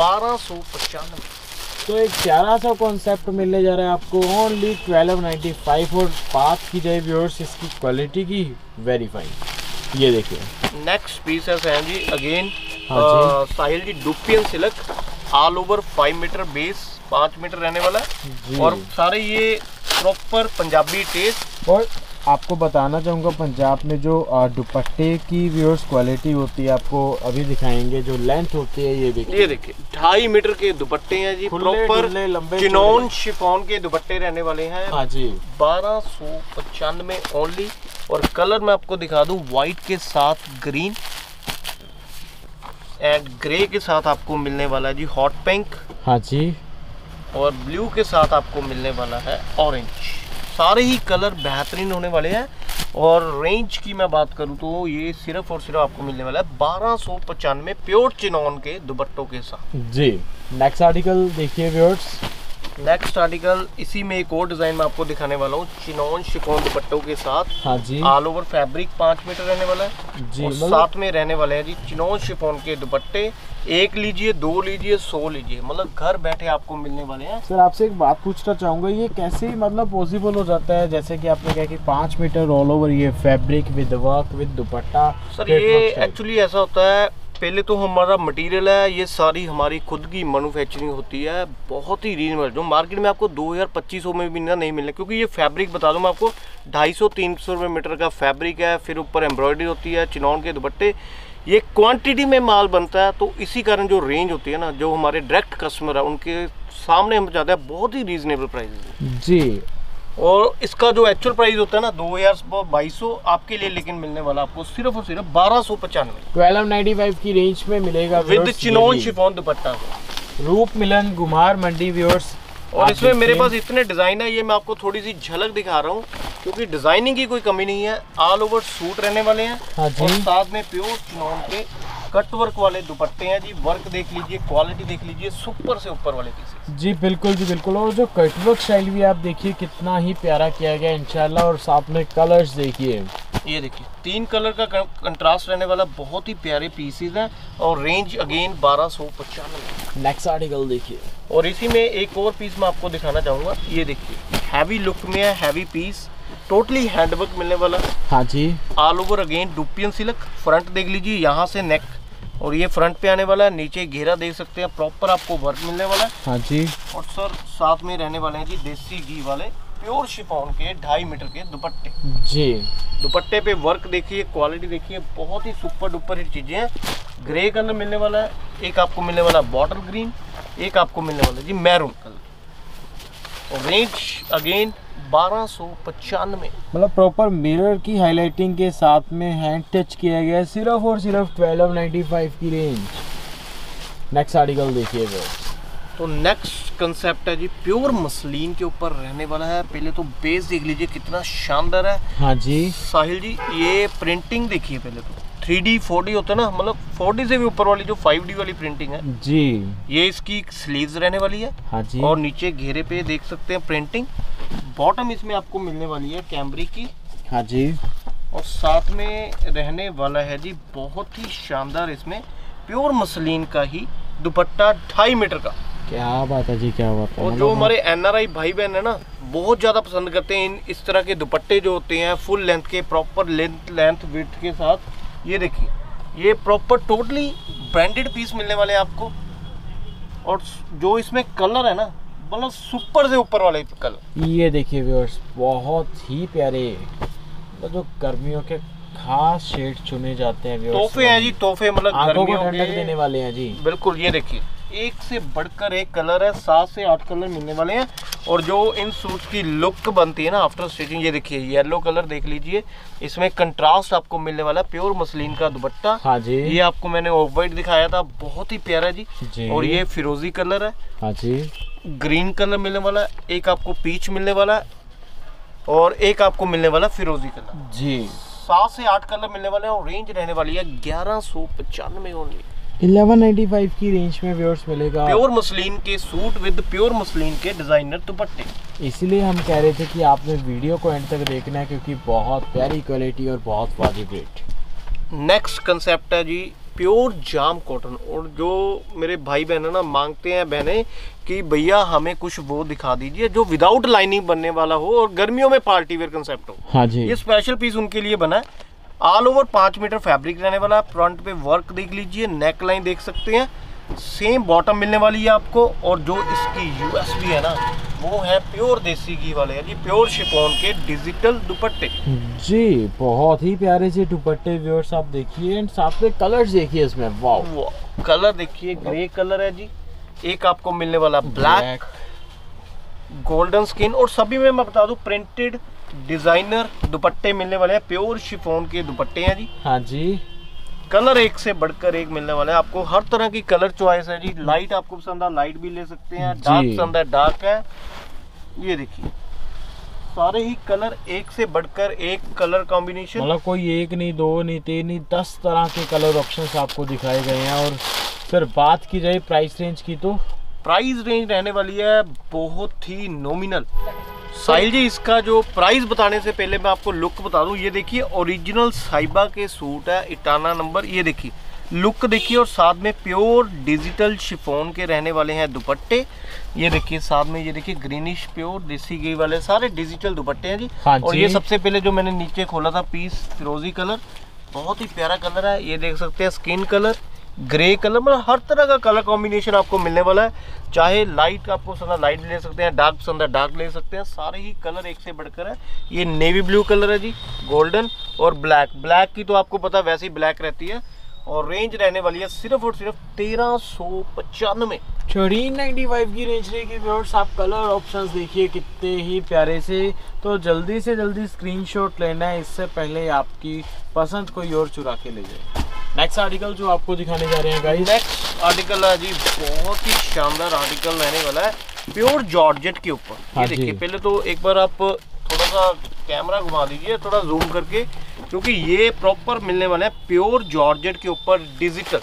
1295। तो एक प्यारा सा कॉन्सेप्ट मिलने जा रहा है आपको ओनली 1295। और बात की जाए व्यूअर्स इसकी क्वालिटी की, वेरीफाई। ये देखिए नेक्स्ट पीस है सैन जी अगेन हाँ Sahil ji dupion silk, all over 5 metre base, 5 metre रहने वाला है। जी। और सारे ये प्रॉपर पंजाबी टेस्ट। और आपको बताना चाहूँगा पंजाब में जो दुपट्टे की व्यूअर्स क्वालिटी होती है आपको अभी दिखाएंगे। जो लेंथ होती है ये देखिए, ये देखिए 2.5 मीटर के दुपट्टे हैं जी, खुले प्रॉपर डुल्ले लंबे चिनोन चौड़े। शिफॉन के दुपट्टे रहने वाले हैं। हाँ जी। 1295 ओनली। और कलर मैं आपको दिखा दूं, व्हाइट के साथ ग्रीन एंड ग्रे के साथ आपको मिलने वाला है जी हॉट पिंक। हाँ जी। और ब्लू के साथ आपको मिलने वाला है ऑरेंज। सारे ही कलर बेहतरीन होने वाले हैं। और रेंज की मैं बात करूं तो ये सिर्फ और सिर्फ आपको मिलने वाला है 1295 प्योर चिनोन के दुपट्टों के साथ। जी। नेक्स्ट आर्टिकल देखिए व्यूअर्स। नेक्स्ट आर्टिकल इसी में एक और डिजाइन मैं आपको दिखाने वाला हूँ, चिनोन शिफॉन दुपट्टों के साथ। हाँ जी। ऑल ओवर फैब्रिक 5 मीटर रहने वाला है जी। और मतलब साथ में रहने वाले हैं जी चिनोन शिफॉन के दुपट्टे। एक लीजिए, 2 लीजिए, 100 लीजिए, मतलब घर बैठे आपको मिलने वाले हैं। सर आपसे एक बात पूछना चाहूँगा, ये कैसे मतलब पॉसिबल हो जाता है? जैसे कि आपने कहा कि 5 मीटर ऑल ओवर ये fabric with work with dupatta. Sir ये एक्चुअली ऐसा होता है, पहले तो हमारा मटेरियल है, ये सारी हमारी खुद की मैन्युफैक्चरिंग होती है, बहुत ही रीजनेबल, जो मार्केट में आपको 2000-2500 में भी नहीं मिलने। क्योंकि ये फैब्रिक बता दूं मैं आपको 250-300 रुपये मीटर का फैब्रिक है, फिर ऊपर एम्ब्रॉयडरी होती है, चिनॉन के दुपट्टे, ये क्वांटिटी में माल बनता है। तो इसी कारण जो रेंज होती है ना, जो हमारे डायरेक्ट कस्टमर है उनके सामने हम जाते हैं बहुत ही रीजनेबल प्राइस। जी। और इसका जो एक्चुअल प्राइस होता है ना 2200 आपके लिए, लेकिन मिलने वाला आपको सिर्फ और सिर्फ 1295 1295 की रेंज में मिलेगा विद चिनोन शिफॉन दुपट्टा, रूप मिलन गुमार मंडी व्यूअर्स। और इसमें मेरे पास इतने डिजाइन है, ये मैं आपको थोड़ी सी झलक दिखा रहा हूँ क्योंकि डिजाइनिंग की कोई कमी नहीं है। ऑल ओवर सूट रहने वाले हैं। हाँ जी। और साथ में प्योर चिनोन के कट वर्क वाले दुपट्टे हैं जी। वर्क देख लीजिए, क्वालिटी देख लीजिए, सुपर से ऊपर वाले पीसेस जी। बिल्कुल जी बिल्कुल। और जो कटवर्क स्टाइल भी आप देखिए कितना ही प्यारा किया गया इंशाल्लाह। और साथ में कलर्स देखिए, ये देखिए 3 कलर का कंट्रास्ट रहने वाला, बहुत ही प्यारे पीसेस हैं। और रेंज अगेन 1295। नेक्स्ट आर्टिकल देखिए। और इसी में एक और पीस मैं आपको दिखाना चाहूँगा, ये देखिए हैवी लुक में है, हैवी पीस, टोटली हैंडवर्क मिलने वाला। हाँ जी। All over again dupion silk. Front देख लीजिए, यहाँ से नेक और ये फ्रंट पे आने वाला है, नीचे घेरा देख सकते हैं, प्रॉपर आपको वर्क मिलने वाला है। हाँ जी। और सर साथ में रहने वाले हैं जी देसी घी वाले प्योर शिफॉन के 2.5 मीटर के दुपट्टे जी। दुपट्टे पे वर्क देखिए, क्वालिटी देखिए, बहुत ही सुपर डुपर हिट चीजें हैं। ग्रे कलर मिलने वाला है, एक आपको मिलने वाला बॉटल ग्रीन, एक आपको मिलने वाला जी मैरून कलर। और रेंज अगेन 1295। मतलब प्रॉपर मिरर की हाईलाइटिंग के साथ में हैंड टच किया गया है, सिर्फ और सिर्फ 1295 की रेंज। नेक्स्ट आर्टिकल देखिए। तो नेक्स्ट कंसेप्ट है जी प्योर मसलिन के ऊपर रहने वाला है। पहले तो बेस देख लीजिए कितना शानदार है। हाँ जी। साहिल जी ये प्रिंटिंग देखिए, पहले तो 3D 4D होता है ना, मतलब 4D से भी ऊपर वाली जो 5D वाली प्रिंटिंग है जी। ये इसकी स्लीव्स रहने वाली है। हाँ जी। और नीचे घेरे पे देख सकते हैं प्रिंटिंग। बॉटम इसमें आपको मिलने वाली है कैमरी की। हाँ जी। और साथ में रहने वाला है जी बहुत ही शानदार इसमें प्योर मसलिन का ही दुपट्टा 2.5 मीटर का। क्या बात है जी, क्या बात है। और जो हमारे NRI भाई बहन है ना, बहुत ज़्यादा पसंद करते हैं इस तरह के दुपट्टे जो होते हैं फुल लेंथ के, प्रॉपर लेंथ विड्थ के साथ। ये देखिए ये प्रॉपर टोटली ब्रांडेड पीस मिलने वाले हैं आपको। और जो इसमें कलर है ना, मतलब सुपर से ऊपर वाले कलर। ये देखिए व्यूअर्स, बहुत ही प्यारे, जो गर्मियों के खास शेड चुने जाते हैं। तोहफे हैं जी, तोहफे, मतलब आंखों को ठंडक देने वाले हैं जी। बिल्कुल। ये देखिए एक से बढ़कर एक कलर है, 7 से 8 कलर मिलने वाले हैं। और जो इन सूट्स की लुक बनती है ना आफ्टर स्टिचिंग, ये देखिए येलो कलर देख लीजिए, इसमें कंट्रास्ट आपको मिलने वाला है। प्योर मसलिन का दुपट्टा। हाँ जी। ये आपको मैंने ऑफ वाइट दिखाया था, बहुत ही प्यारा जी। और ये फिरोजी कलर है। हाँ जी। ग्रीन कलर मिलने वाला है, एक आपको पीच मिलने वाला है और एक आपको मिलने वाला फिरोजी कलर जी। 7 से 8 कलर मिलने वाले हैं। और रेंज रहने वाली है 1195 ओनली। 1195 की रेंज में व्यूअर्स मिलेगा। प्योर मसलिन के सूट विद प्योर मसलिन के डिजाइनर दुपट्टे। इसीलिए हम कह रहे थे कि आपने वीडियो को एंड तक देखना है, क्योंकि बहुत प्यारी क्वालिटी और बहुत वाजिब रेट। नेक्स्ट कंसेप्ट है जी प्योर जाम कॉटन। और जो मेरे भाई बहन है ना, मांगते हैं बहनें कि भैया हमें कुछ वो दिखा दीजिए जो विदाउट लाइनिंग बनने वाला हो और गर्मियों में पार्टी वेयर कंसेप्ट हो। हाँ जी। ये स्पेशल पीस उनके लिए बना है। ऑल ओवर 5 मीटर फैब्रिक रहने वाला। फ्रंट पे वर्क देख लीजिए, नेक लाइन देख सकते हैं, सेम बॉटम मिलने वाली है आपको। और जो इसकी यूएसपी है ना, वो है प्योर देसी घी वाले हैं जी, प्योर शिफॉन के डिजिटल दुपट्टे जी। बहुत ही प्यारे से दुपट्टे व्यूअर्स आप देखिए। एंड साथ में कलर्स देखिए इसमें, वाओ। कलर देखिए, ग्रे कलर है जी, एक आपको मिलने वाला ब्लैक, गोल्डन स्किन। और सभी में मैं बता दूं प्रिंटेड डिजाइनर दुपट्टे मिलने वाले हैं। प्योर शिफॉन के दुपट्टे हैं जी। हाँ जी। कलर एक से बढ़कर एक मिलने वाला है आपको। हर तरह की कलर चॉइस है जी। लाइट आपको पसंद है लाइट भी ले सकते हैं, डार्क पसंद है डार्क है। ये देखिए सारे ही कलर एक से बढ़कर एक कलर कॉम्बिनेशन, मतलब कोई एक नहीं, दो नहीं, तीन नहीं, 10 तरह के कलर ऑप्शंस आपको दिखाए गए हैं। और फिर बात की जाए प्राइस रेंज की, तो प्राइस रेंज रहने वाली है बहुत ही नॉमिनल। साहिल जी इसका जो प्राइस बताने से पहले मैं आपको लुक बता दूं। ये देखिए ओरिजिनल साहिबा के सूट है, इटाना नंबर। ये देखिए लुक देखिए। और साथ में प्योर डिजिटल शिफॉन के रहने वाले हैं दुपट्टे। ये देखिए साथ में, ये देखिए ग्रीनिश प्योर देसी घी वाले सारे डिजिटल दुपट्टे हैं जी। हाँ और जी। ये सबसे पहले जो मैंने नीचे खोला था पीस, फिरोजी कलर, बहुत ही प्यारा कलर है। ये देख सकते हैं स्किन कलर, ग्रे कलर, मतलब हर तरह का कलर कॉम्बिनेशन आपको मिलने वाला है। चाहे लाइट आपको पसंद है लाइट ले सकते हैं, डार्क पसंद है डार्क ले सकते हैं। सारे ही कलर एक से बढ़कर है। ये नेवी ब्लू कलर है जी, गोल्डन और ब्लैक। ब्लैक की तो आपको पता वैसे ही ब्लैक रहती है। और रेंज रहने वाली है सिर्फ और सिर्फ 1395। 1395 की रेंज रहेगी व्यूअर्स। आप कलर ऑप्शंस देखिए कितने ही प्यारे से, तो जल्दी से जल्दी स्क्रीनशॉट लेना है, इससे पहले आपकी पसंद कोई और चुरा के ले जाए। नेक्स्ट आर्टिकल जो आपको दिखाने जा रहे हैं गाइस, नेक्स्ट आर्टिकल है जी, बहुत ही शानदार आर्टिकल रहने वाला है प्योर जॉर्जेट के ऊपर। ये देखिए, पहले तो एक बार आप थोड़ा सा कैमरा घुमा दीजिए, थोड़ा जूम करके, क्योंकि ये प्रॉपर मिलने वाला है प्योर जॉर्जेट के ऊपर डिजिटल।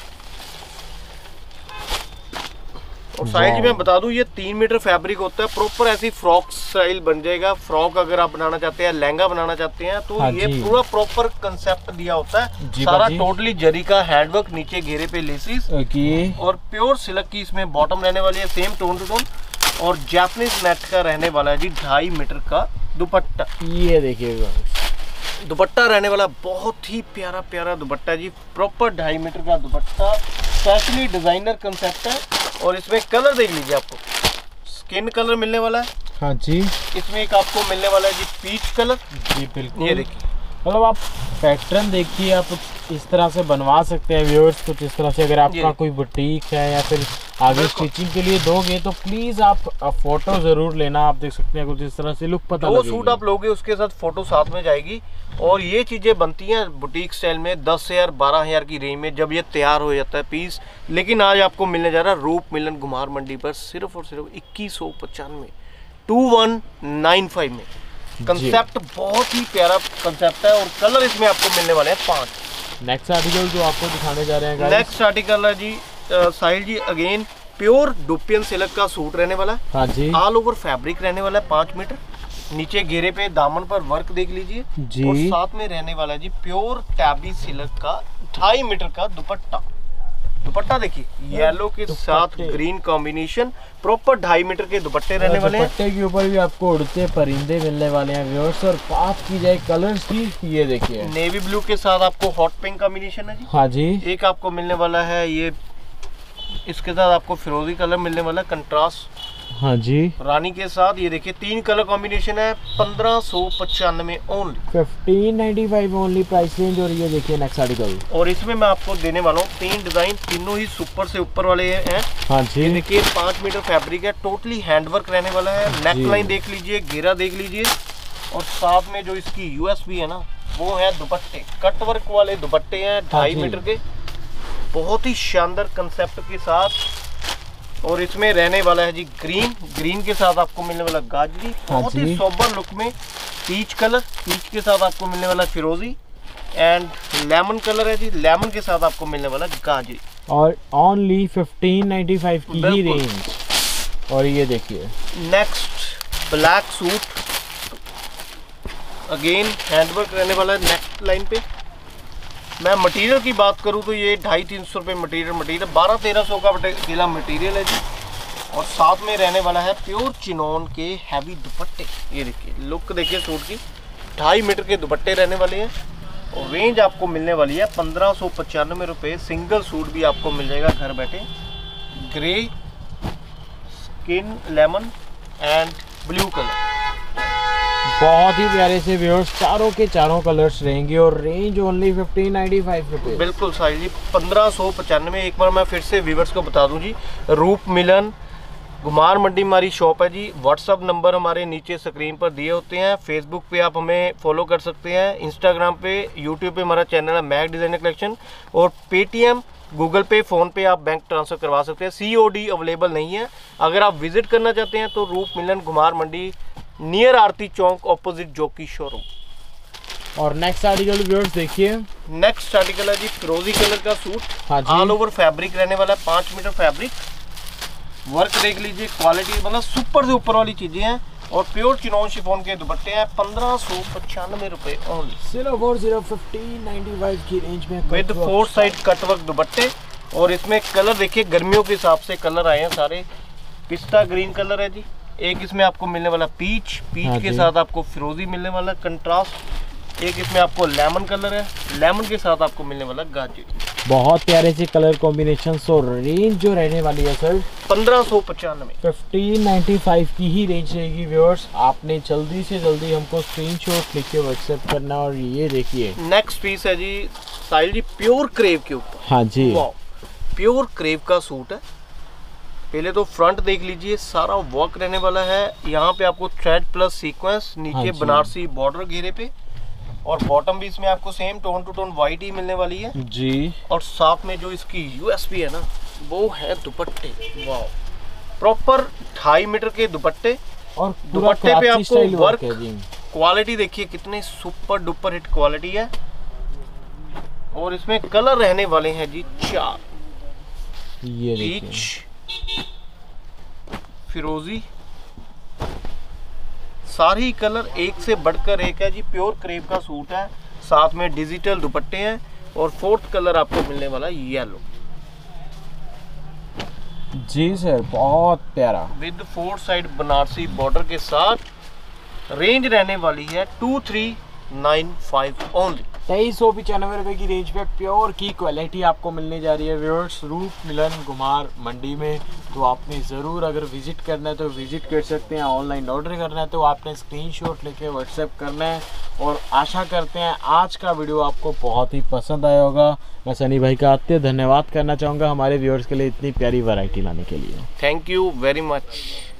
और साइज मैं बता दूं, ये 3 मीटर फैब्रिक होता है, प्रॉपर ऐसी फ्रॉक स्टाइल बन जाएगा। फ्रॉक अगर आप बनाना चाहते हैं, लहंगा बनाना चाहते हैं, तो ये पूरा प्रॉपर कंसेप्ट दिया होता है। सारा टोटली जरी का हैंडवर्क, नीचे घेरे पे लेसिस और प्योर सिल्क की इसमें बॉटम रहने वाली है, सेम टोन टू टोन। और जापानीज नेट का रहने वाला है जी 2.5 मीटर का दुपट्टा। ये देखिएगा दुपट्टा रहने वाला, बहुत ही प्यारा प्यारा दुपट्टा जी, प्रॉपर 2.5 मीटर का दुपट्टा, स्पेशली डिजाइनर कंसेप्ट है। और इसमें कलर देख लीजिए, आपको स्किन कलर मिलने वाला है। हाँ जी, इसमें एक आपको मिलने वाला है जी पीच कलर। जी बिल्कुल, ये देखिए, मतलब आप पैटर्न देखिए, आप इस तरह से बनवा सकते हैं व्यूअर्स, कुछ इस तरह से। अगर आपका कोई बुटीक है या फिर आगे स्टिचिंग के लिए दोगे तो प्लीज आप फोटो जरूर लेना। आप देख सकते हैं कुछ इस तरह से लुक पता लगेगी। जो सूट आप लोगे उसके साथ फोटो साथ में जाएगी। और ये चीजें बनती हैं बुटीक स्टाइल में 10,000 12,000 की रेंज में, जब ये तैयार हो जाता है पीस। लेकिन आज आपको मिलने जा रहा है रूप मिलन घुमार मंडी पर सिर्फ और सिर्फ 2195 2195 में। कंसेप्ट बहुत ही प्यारा कंसेप्ट है और कलर इसमें आपको मिलने वाले हैं 5। नेक्स्ट आर्टिकल जो आपको दिखाने जा रहे हैं, नेक्स्ट आर्टिकल है जी Sahil ji, again pure dupion silk का सूट रहने वाला है। हाँ जी, ऑल ओवर फैब्रिक रहने वाला है 5 मीटर। नीचे घेरे पे दामन पर वर्क देख लीजिए जी। और साथ में रहने वाला है जी प्योर टैबी सिल्क का 2.5 मीटर का दुपट्टा। दुपट्टा देखिए, येलो के साथ ग्रीन कॉम्बिनेशन, प्रॉपर 2.5 मीटर के दुपट्टे रहने वाले हैं। दुपट्टे के ऊपर भी आपको उड़ते परिंदे मिलने वाले हैं व्यूअर्स। और बात की जाए कलर्स की, ये देखिए नेवी ब्लू के साथ आपको हॉट पिंक कॉम्बिनेशन है जी। हाँ जी, एक आपको मिलने वाला है ये, इसके साथ आपको फिरोजी कलर मिलने वाला है कंट्रास्ट। हाँ जी, रानी के साथ ये देखिए 3 कलर कॉम्बिनेशन है, 1595 ओनली, 1595 ओनली प्राइस रेंज। और ये देखिए नेक्स्ट आर्टिकल, और इसमें मैं आपको देने वाला हूँ 3 डिजाइन, तीनों ही सुपर से ऊपर वाले हैं। हाँ जी, ये देखिए 5 मीटर फैब्रिक है, टोटली हैंडवर्क रहने वाला है। नेक लाइन देख लीजिए, घेरा देख लीजिए, और साथ में जो इसकी यूएसपी है ना, वो है दुपट्टे, कटवर्क वाले दुपट्टे हैं 2.5 मीटर के, बहुत ही शानदार कंसेप्ट के साथ। और इसमें रहने वाला है जी ग्रीन के साथ आपको मिलने वाला गाजरी, बहुत ही सोबर लुक में पीच कलर, पीच के साथ आपको मिलने वाला फिरोजी, एंड लेमन कलर है जी, लेमन के साथ आपको मिलने वाला गाजरी। और ओनली 1595 की ही रेंज। और ये देखिए next black suit, again handwork रहने वाला है नेक लाइन पे। मैं मटेरियल की बात करूं तो ये 250-300 रुपये मटेरियल 1200-1300 का किला मटेरियल है जी। और साथ में रहने वाला है प्योर चिनोन के हैवी दुपट्टे। ये देखिए लुक देखिए सूट की, 2.5 मीटर के दुपट्टे रहने वाले हैं। और रेंज आपको मिलने वाली है 1595 रुपये। सिंगल सूट भी आपको मिल जाएगा घर बैठे, grey, skin lemon and blue colour. बहुत ही प्यारे से व्यूअर्स, चारों के चारों कलर्स रहेंगे। और रेंज ओनली 1595 रुपये। बिल्कुल साहिल जी, 1595। एक बार मैं फिर से व्यूअर्स को बता दूं जी, रूप मिलन घुमार मंडी हमारी शॉप है जी। व्हाट्सअप नंबर हमारे नीचे स्क्रीन पर दिए होते हैं। फेसबुक पे आप हमें फॉलो कर सकते हैं, इंस्टाग्राम पे, यूट्यूब पे हमारा चैनल है मैग डिज़ाइनर कलेक्शन। और Paytm, Google Pay, PhonePe आप बैंक ट्रांसफ़र करवा सकते हैं। COD अवेलेबल नहीं है। अगर आप विजिट करना चाहते हैं तो Roop Milan Ghumar Mandi, near Aarti Chowk, opposite Jockey showroom. और नेक्स्ट आर्टिकल व्यूअर्स देखिए, नेक्स्ट आर्टिकल है जी फिरोजी कलर का सूट। हाँ जी, ऑल ओवर फैब्रिक रहने वाला है, 5 मीटर फैब्रिक। वर्क देख लीजिए, क्वालिटी मतलब सुपर से ऊपर वाली चीजें हैं। और प्योर चिनोन शिफॉन के दुपट्टे हैं, 1595 रुपये ओनली, सिर्फ और सिर्फ 1595 की रेंज में विद 4 साइड कटवर्क दुपट्टे। और इसमें कलर देखिए, गर्मियों के हिसाब से कलर आए हैं सारे। पिस्ता ग्रीन कलर है जी, एक इसमें आपको मिलने वाला पीच के साथ आपको फिरोजी मिलने वाला कंट्रास्ट। एक इसमें आपको लेमन कलर है, लेमन के साथ आपको मिलने वाला गाजर। बहुत प्यारे से कलर कॉम्बिनेशन। और रेंज जो रहने वाली है सर 1595, 1595 की ही रेंज रहेगी व्यूअर्स। आपने जल्दी से जल्दी हमको स्क्रीनशॉट लिख के व्हाट्सएप करना। और ये देखिए नेक्स्ट पीस है जी साहिल जी, प्योर क्रेव के ऊपर। हाँ जी, प्योर क्रेव का सूट है। पहले तो फ्रंट देख लीजिए, सारा वर्क रहने वाला है। यहाँ पे आपको थ्रेड प्लस सीक्वेंस, नीचे बनारसी बॉर्डर घेरे पे, और बॉटम भी इसमें आपको same tone to tone white ही मिलने वाली है जी। और साथ में जो इसकी यूएसपी है ना, वो है दुपट्टे। वाह, प्रॉपर 2.5 मीटर के दुपट्टे, और दुपट्टे पे आपको वर्क क्वालिटी देखिए कितने सुपर डुपर हिट क्वालिटी है। और इसमें कलर रहने वाले हैं जी 4, ये पीच, फिरोजी, सारी कलर एक से बढ़कर एक है जी। प्योर क्रेप का सूट है, साथ में डिजिटल दुपट्टे हैं, और 4th कलर आपको मिलने वाला येलो जी सर, बहुत प्यारा, विद 4 साइड बनारसी बॉर्डर के साथ। रेंज रहने वाली है 2395 ओनली। 2395 रुपए की रेंज पे प्योर की क्वालिटी आपको मिलने जा रही है व्यूअर्स, रूप मिलन घुमार मंडी में। तो आपने ज़रूर अगर विजिट करना है तो विजिट कर सकते हैं, ऑनलाइन ऑर्डर करना है तो आपने स्क्रीनशॉट लेके व्हाट्सएप करना है। और आशा करते हैं आज का वीडियो आपको बहुत ही पसंद आया होगा। मैं सनी भाई का आते धन्यवाद करना चाहूँगा हमारे व्यूअर्स के लिए इतनी प्यारी वैरायटी लाने के लिए। Thank you very much.